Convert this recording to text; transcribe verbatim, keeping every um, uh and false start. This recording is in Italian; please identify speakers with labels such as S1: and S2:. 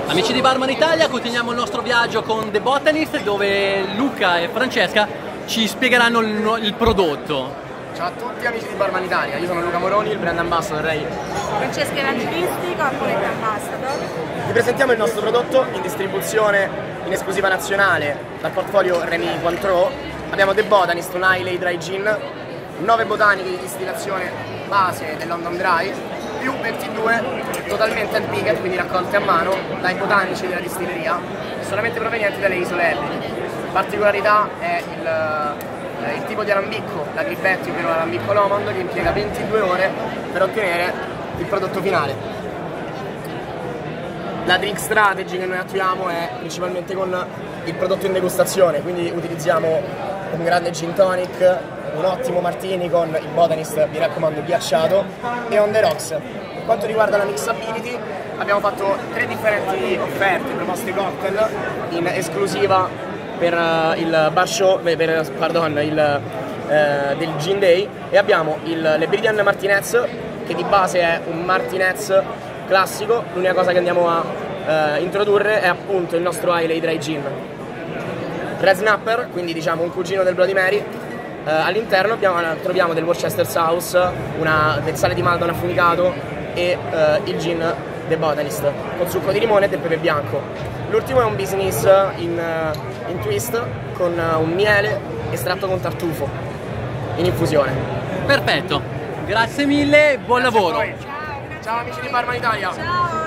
S1: Amici di Barman Italia, continuiamo il nostro viaggio con The Botanist, dove Luca e Francesca ci spiegheranno il, il prodotto.
S2: Ciao a tutti amici di Barman Italia, io sono Luca Moroni, il brand ambassador Ray.
S3: Francesca Evangelisti, corporate ambassador.
S2: Vi presentiamo il nostro prodotto in distribuzione in esclusiva nazionale dal portfolio Rémy Cointreau. Abbiamo The Botanist, un Islay Dry Gin, nove botaniche di distillazione base del London Dry, più ventidue totalmente handpicked, quindi raccolte a mano dai botanici della distilleria, solamente provenienti dalle isole Ellici. Particolarità è il, eh, il tipo di alambicco, la Gribetti, ovvero l'alambicco Lomond, che impiega ventidue ore per ottenere il prodotto finale. La drink strategy che noi attuiamo è principalmente con il prodotto in degustazione, quindi utilizziamo un grande gin tonic, un ottimo martini con il Botanist, vi raccomando, ghiacciato, e on the rocks. Per quanto riguarda la mixability, abbiamo fatto tre differenti offerte, proposte cocktail in esclusiva per uh, il bar show, per, pardon, il, uh, del Gin Day, e abbiamo il Leberian Martinez, che di base è un Martinez classico. L'unica cosa che andiamo a uh, introdurre è appunto il nostro Islay Dry Gin. Red Snapper, quindi diciamo un cugino del Bloody Mary. Uh, all'interno troviamo del Worcester Sauce, una, del sale di malta affumicato e uh, il gin The Botanist con succo di limone e del pepe bianco. L'ultimo è un business in, uh, in twist con uh, un miele estratto con tartufo in infusione.
S1: Perfetto, grazie mille, buon
S2: Grazie
S1: lavoro.
S2: Ciao. Ciao amici di Barman Italia.
S3: Ciao.